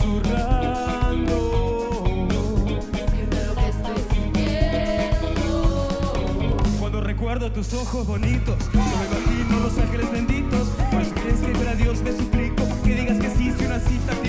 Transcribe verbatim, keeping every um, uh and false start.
susurrando. Diciendo lo que estoy sintiendo. Cuando recuerdo tus ojos bonitos, yo me imagino los ángeles benditos. Por eso crees que ver a Dios me suplico, que digas que sí si una cita